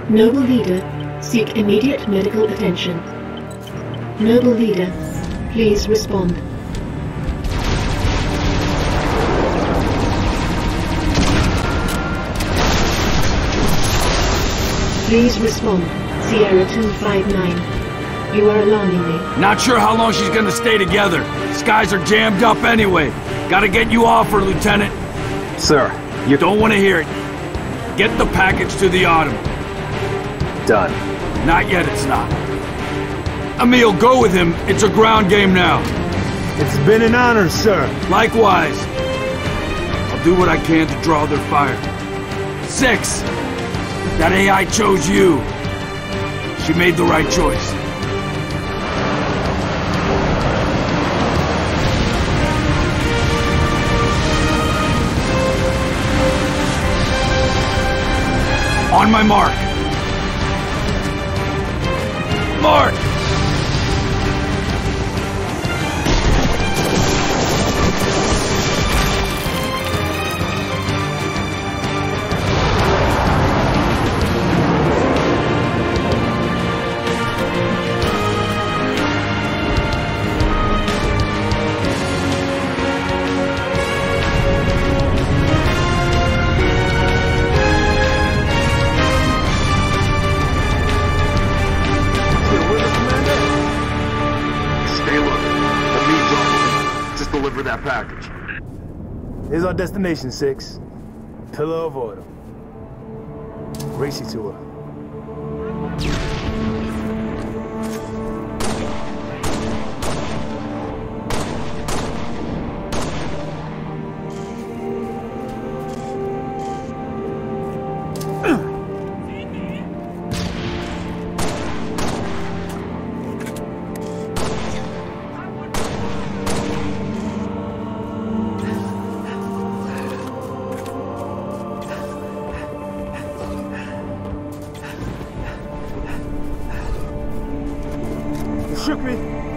Noble Leader, seek immediate medical attention. Noble Leader, please respond. Please respond, Sierra 259. You are alarming me. Not sure how long she's gonna stay together. Skies are jammed up anyway. Gotta get you off her, Lieutenant. Sir, you don't want to hear it. Get the package to the Autumn. Done. Not yet, it's not. Emil, go with him. It's a ground game now. It's been an honor, sir. Likewise. I'll do what I can to draw their fire. 6. That AI chose you. She made the right choice. On my mark. Mark! Package. Here's our destination, 6. Pillar of Autumn. Race you to her. Shook me.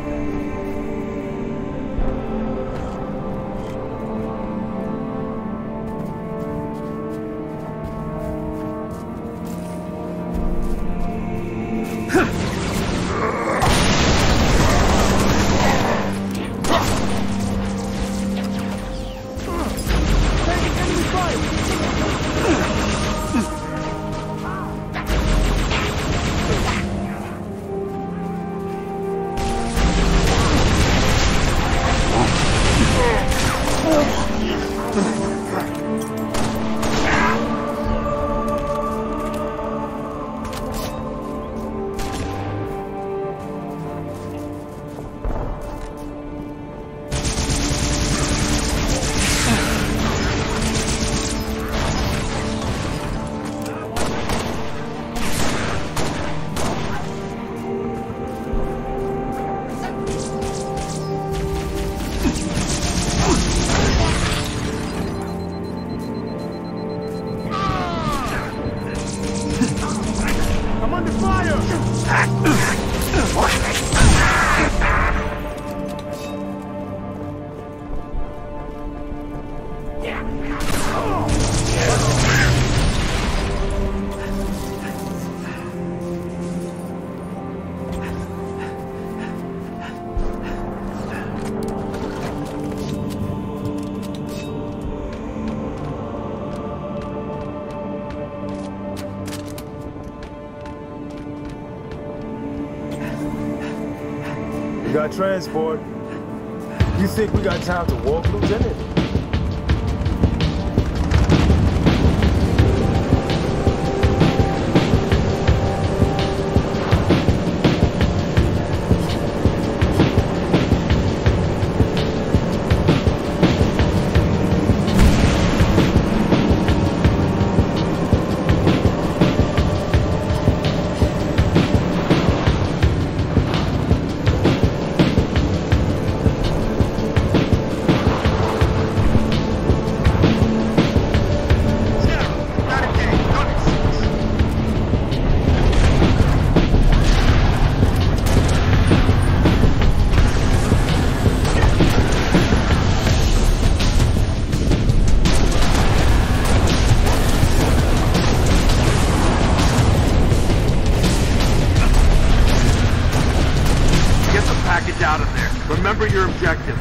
We got transport. You think we got time to walk, Lieutenant? Remember your objective.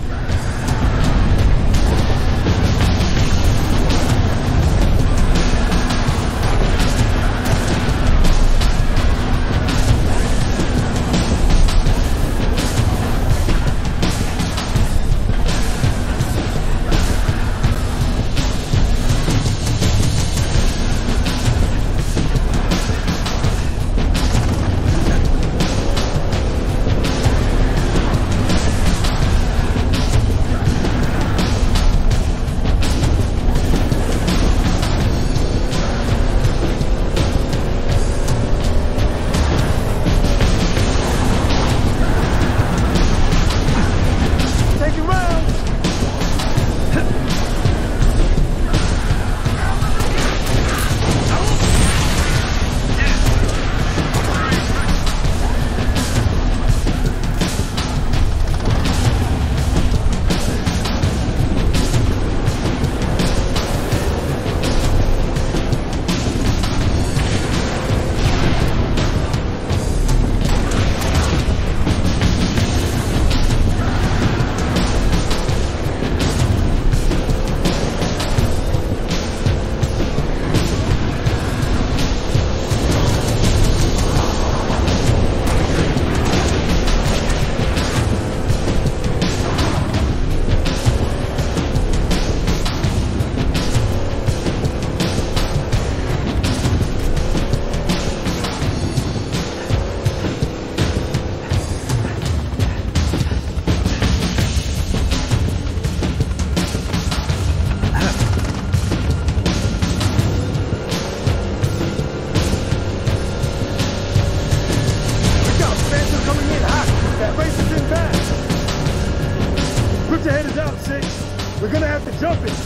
We're gonna have to jump it.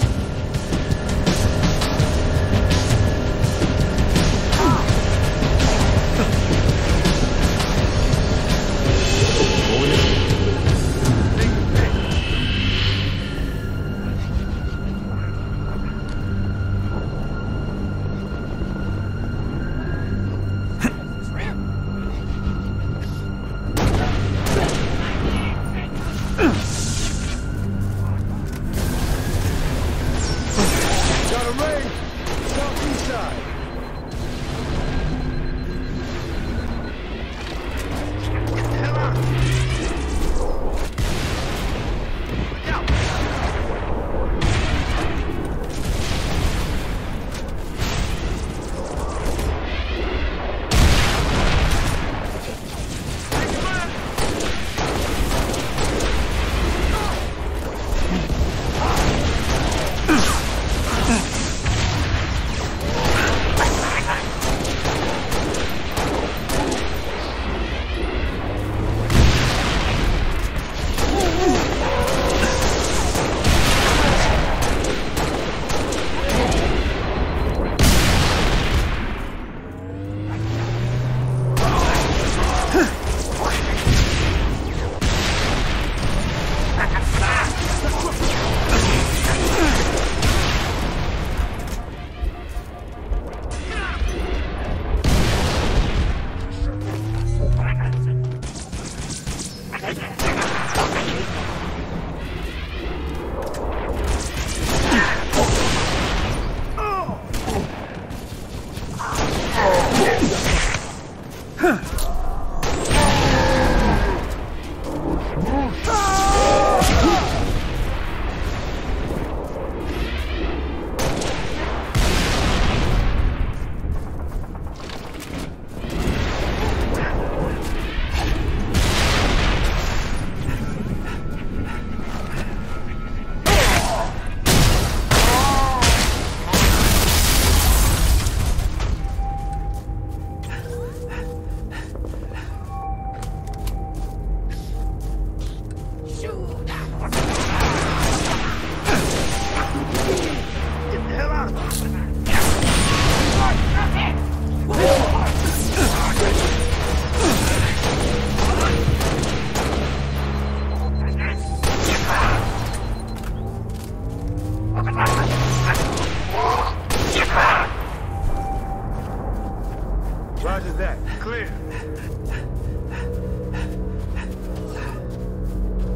Roger that. Clear.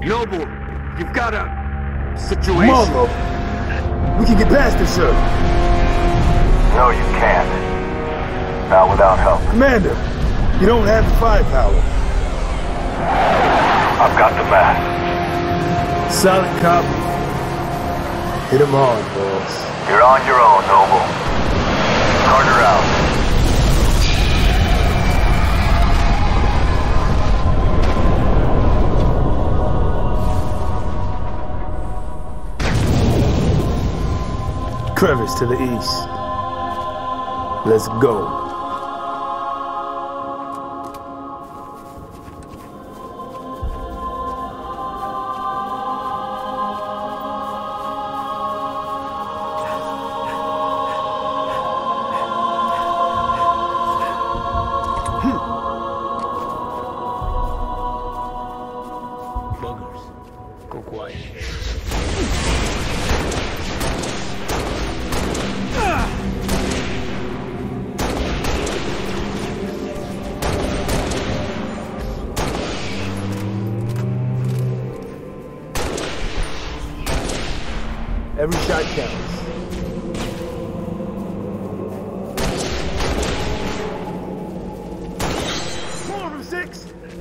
Noble, you've got a situation. Come on, Noble. We can get past this, sir. No, you can't. Not without help. Commander, you don't have the firepower. I've got the mask. Solid copy. Hit him hard, boss. You're on your own, Noble. Carter out. Crevice to the east. Let's go. Buggers. Go quiet. Every shot counts. More of them, 6!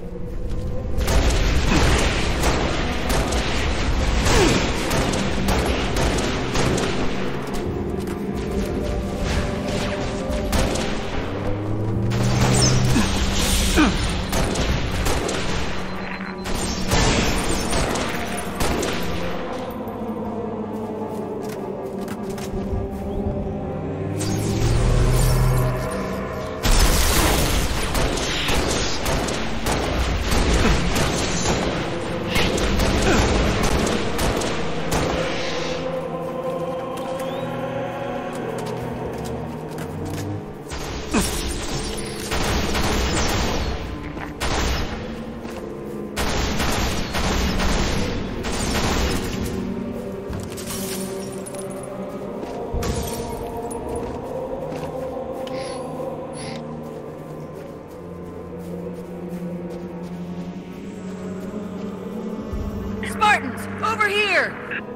Spartans, over here!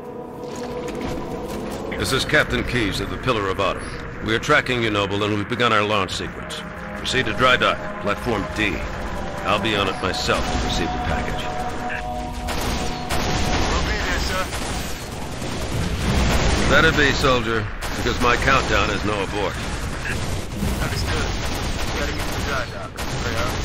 This is Captain Keyes of the Pillar of Autumn. We are tracking you, Noble, and we've begun our launch sequence. Proceed to dry dock, platform D. I'll be on it myself to receive the package. We'll be there, sir. Better be, soldier, because my countdown is no abort. Understood. We gotta get to the dry dock. Very hard.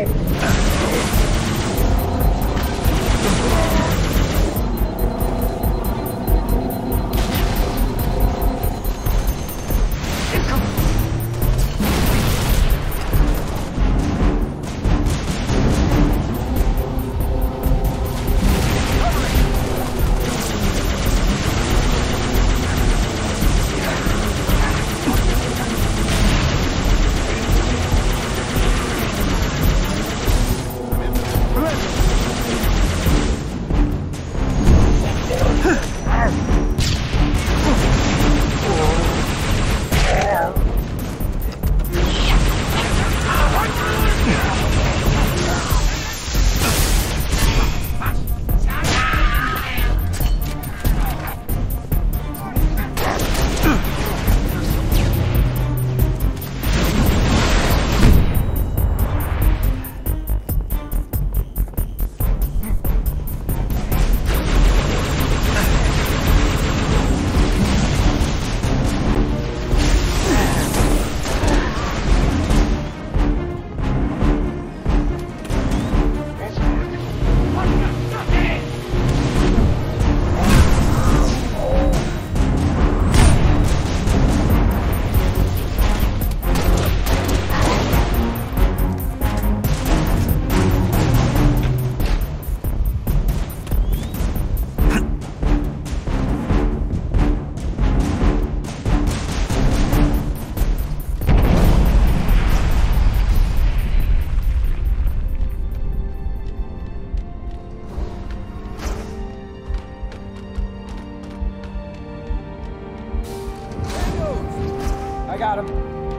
I got him.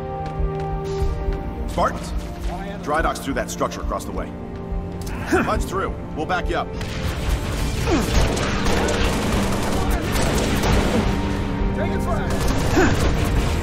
Spartans, dry dock's through that structure across the way. Punch through. We'll back you up. Take it fire.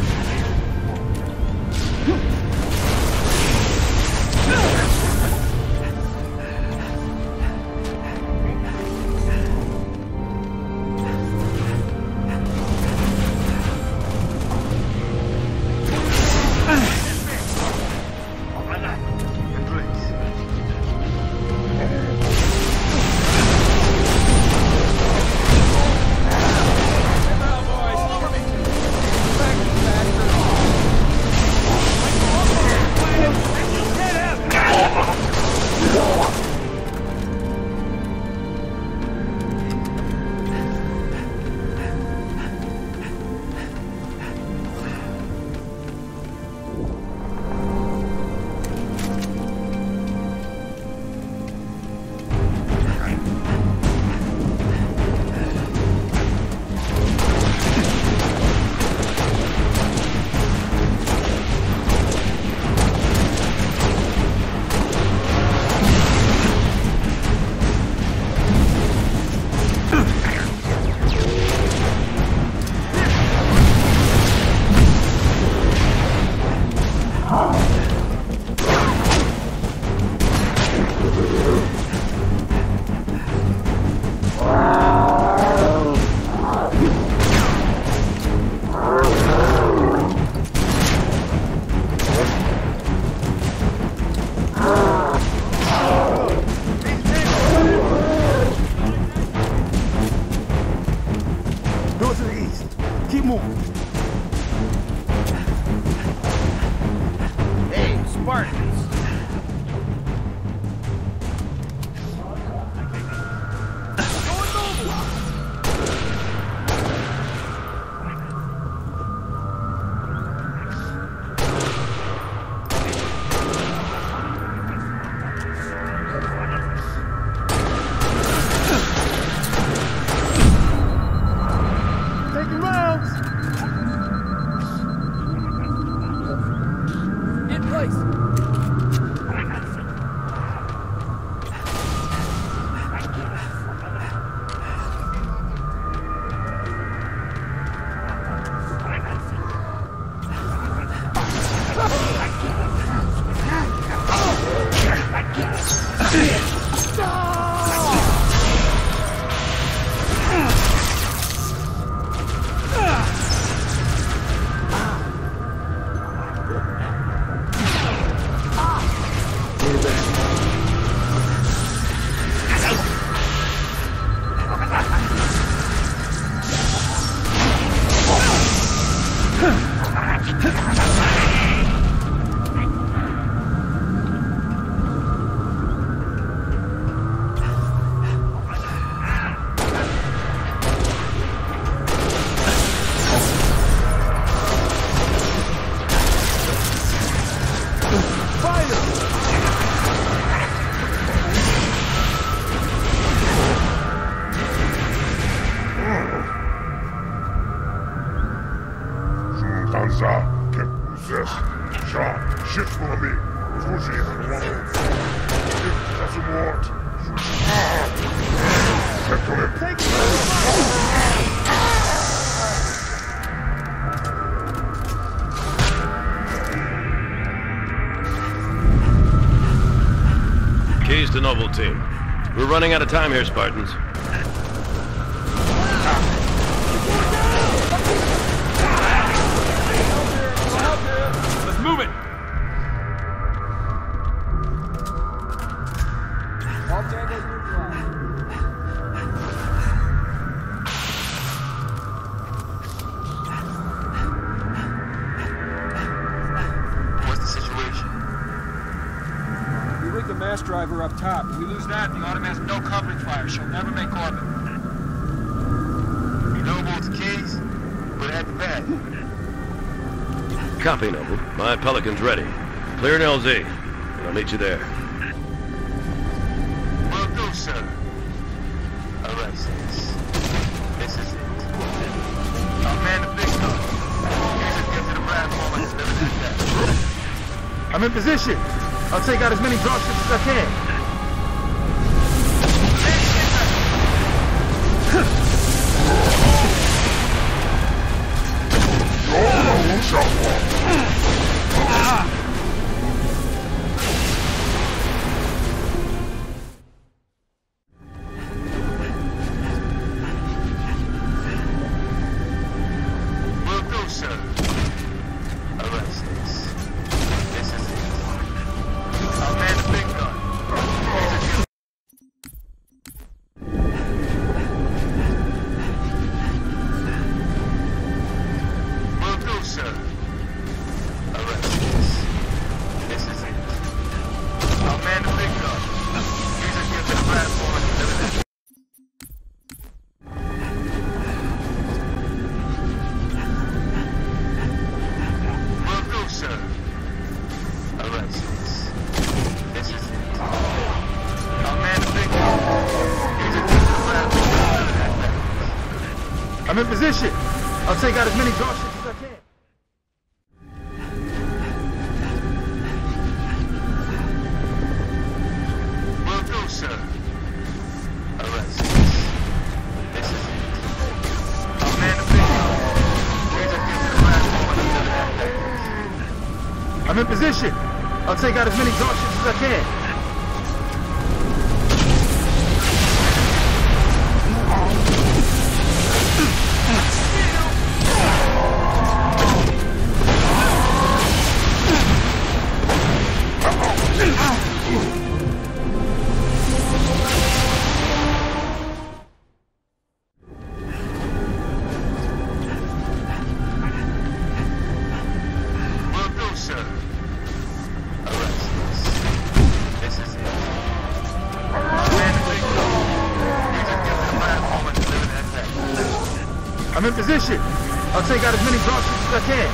Keep moving. Hey, Spartans! Danza, que possess, já, shift for me, fugir do mundo. That's a ward. Keys to Noble Team. We're running out of time here, Spartans. Let's move it! All tangos neutralized. What's the situation? We rigged the mass driver up top. If we lose that, the Autumn has no covering fire. She'll never make orbit. Noble's keys? We're at the pad. Copy, Noble. My Pelican's ready. Clear an LZ. I'll meet you there. Will do, sir. Alright, sis. This is it. I'll man the big gun. Here's a gift to the platform and deliver that back. I'm in position. I'll take out as many dropships as I can. Will do, sir. Alright, sis. This is it. I'll man the big gun. Here's a gift. Will do, sir. Alright, sis. This is it. I'll man the big gun. Here's a gift to the platform and deliver that. Will do, sir. Alright, sis. This is it. I'll man the big gun. Here's a gift to the platform and deliver that back. I'm in position. I'll take out as many dropships as I can. Will do, sir. Alright, sis. This is it. I'll man the big gun. Here's a gift to the platform and deliver that back. I'm in position. I'll take out as many dropships as I can. Will do, sir. Alright, sis. This is it. I'll man the big gun. Here's a gift to the platform and deliver that back. I'm in position. I'll take out as many dropships as I can.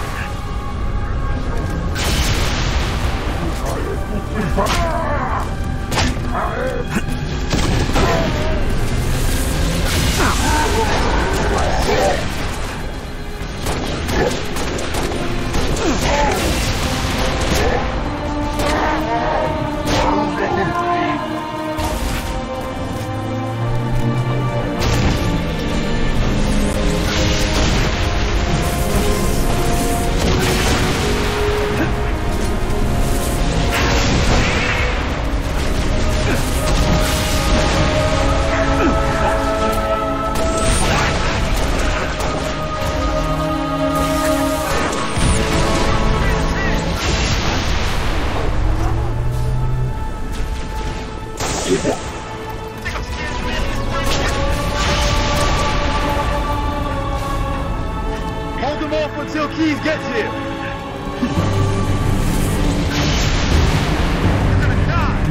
Hold them off until Keys gets here. You're gonna die.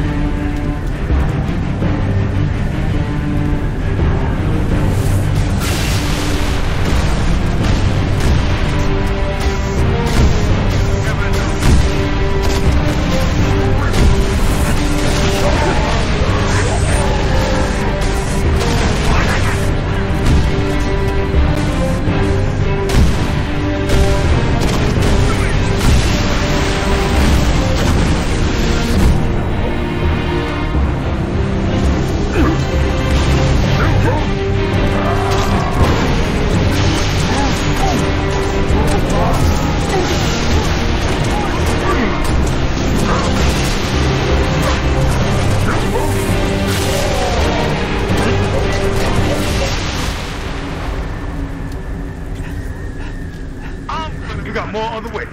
You got more on the way.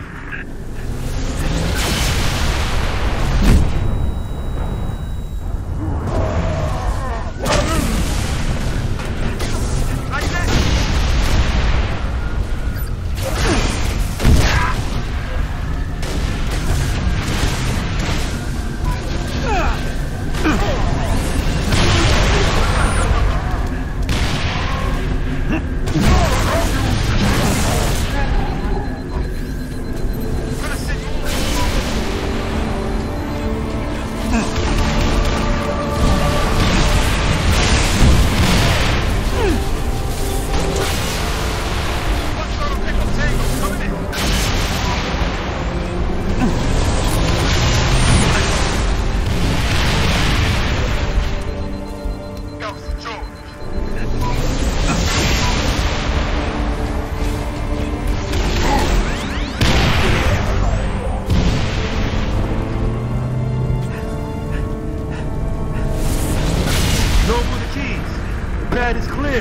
Pad is clear.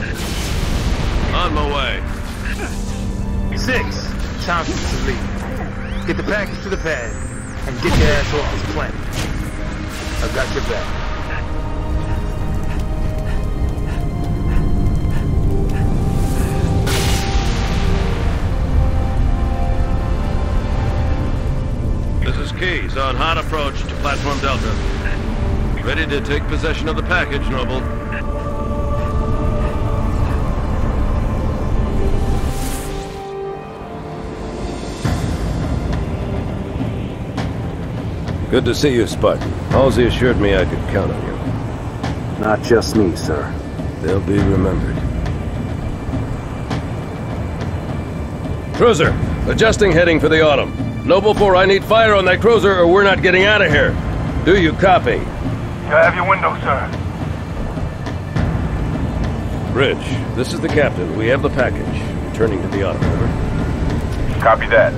On my way. 6. Time to leave. Get the package to the pad and get your ass off this planet. I've got your back. This is Keys on hot approach to Platform Delta. Ready to take possession of the package, Noble. Good to see you, Spartan. Halsey assured me I could count on you. Not just me, sir. They'll be remembered. Cruiser, adjusting heading for the Autumn. Noble 4, I need fire on that cruiser or we're not getting out of here. Do you copy? You have your window, sir. Bridge, this is the captain. We have the package. Returning to the Autumn, over. Copy that.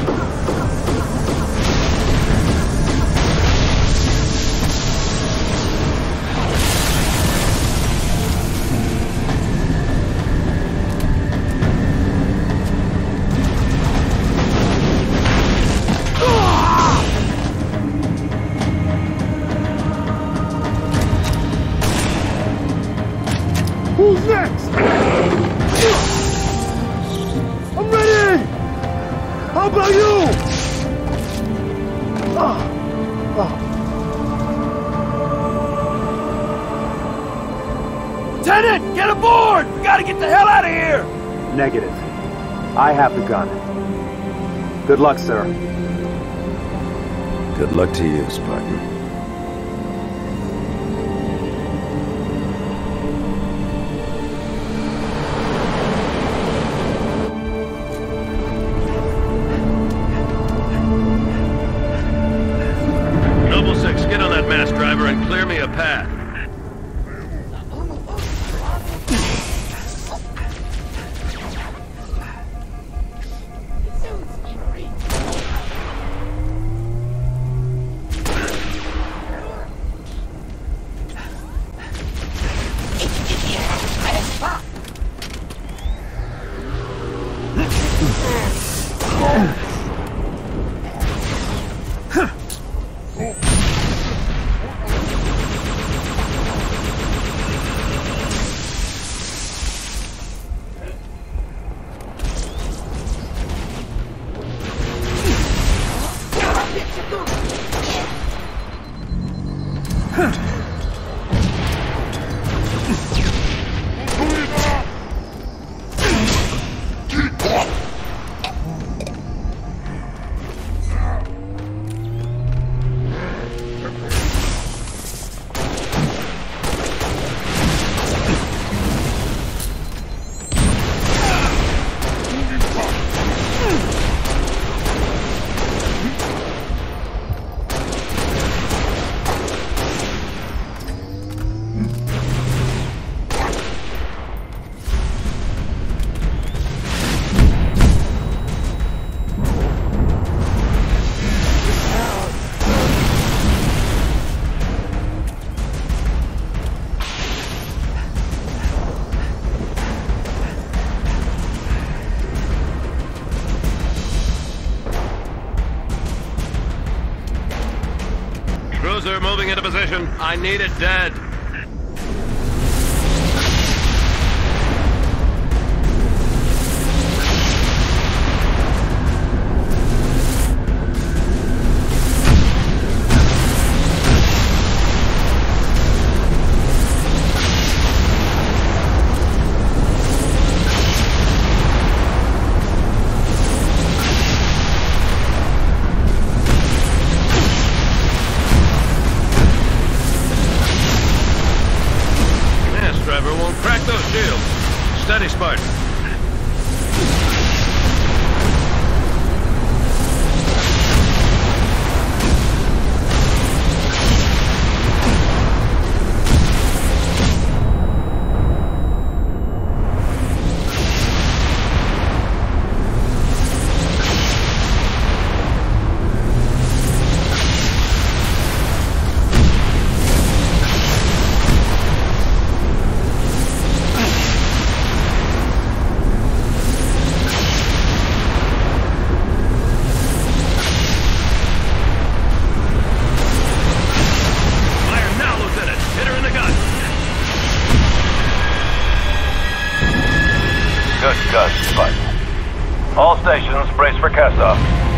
Who's next? I'm ready! How about you? Lieutenant, get aboard! We gotta get the hell out of here! Negative. I have the gun. Good luck, sir. Good luck to you, Spartan. Noble 6, get on that mass driver and clear me a path. Cruiser moving into position. I need it dead. Steady, Spartan. Good, Spartan. All stations, brace for cast-off.